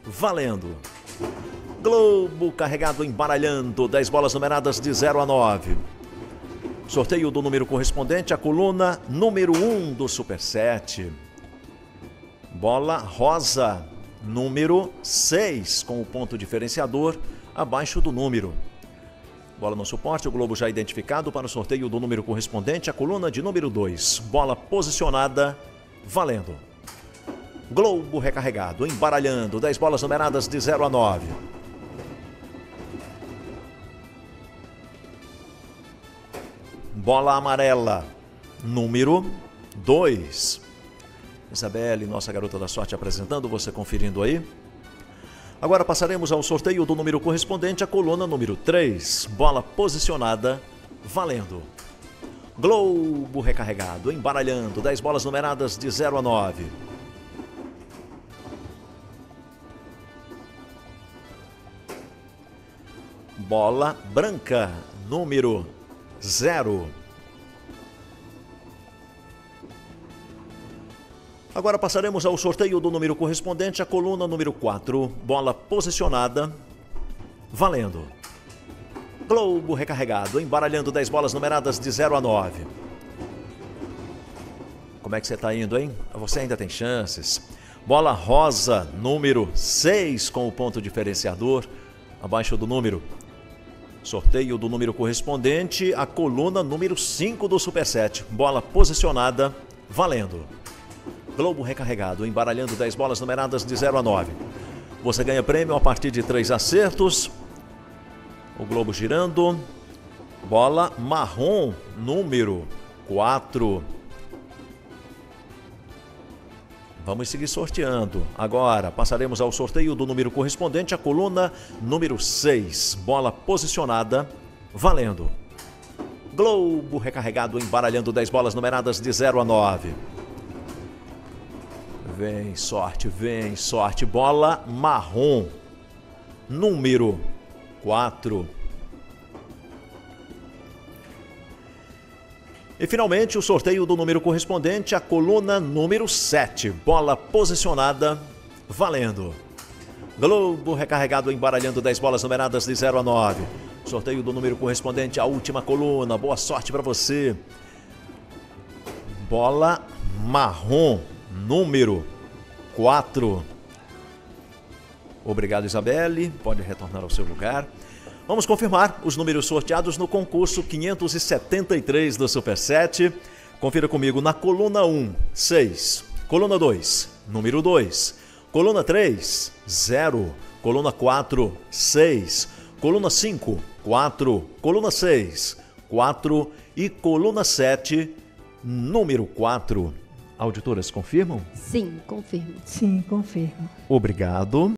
valendo. Globo carregado embaralhando, 10 bolas numeradas de 0 a 9. Sorteio do número correspondente à coluna número 1 do Superset. Bola rosa, número 6, com o ponto diferenciador abaixo do número. Bola no suporte, o globo já identificado para o sorteio do número correspondente à coluna de número 2. Bola posicionada, valendo. Globo recarregado, embaralhando, 10 bolas numeradas de 0 a 9. Bola amarela, número 2. Isabelle, nossa garota da sorte, apresentando, você conferindo aí. Agora passaremos ao sorteio do número correspondente à coluna número 3. Bola posicionada, valendo. Globo recarregado, embaralhando, 10 bolas numeradas de 0 a 9. Bola branca, número 0. Agora passaremos ao sorteio do número correspondente à coluna número 4. Bola posicionada, valendo. Globo recarregado, embaralhando, 10 bolas numeradas de 0 a 9. Como é que você está indo, hein? Você ainda tem chances. Bola rosa, número 6, com o ponto diferenciador abaixo do número. Sorteio do número correspondente à coluna número 5 do Superset. Bola posicionada, valendo. Globo recarregado, embaralhando, 10 bolas numeradas de 0 a 9. Você ganha prêmio a partir de 3 acertos. O globo girando. Bola marrom, número 4. Vamos seguir sorteando. Agora passaremos ao sorteio do número correspondente à coluna número 6. Bola posicionada, valendo. Globo recarregado, embaralhando, 10 bolas numeradas de 0 a 9. Vem sorte, vem sorte. Bola marrom, número 4. E finalmente o sorteio do número correspondente à coluna número 7. Bola posicionada, valendo. Globo recarregado, embaralhando, 10 bolas numeradas de 0 a 9. Sorteio do número correspondente à última coluna. Boa sorte para você. Bola marrom, número 4. Obrigado, Isabelle. Pode retornar ao seu lugar. Vamos confirmar os números sorteados no concurso 573 do Superset. Confira comigo na coluna 1, 6. Coluna 2, número 2. Coluna 3, 0. Coluna 4, 6. Coluna 5, 4. Coluna 6, 4. E coluna 7, número 4. Auditoras, confirmam? Sim, confirmo. Sim, confirmo. Obrigado.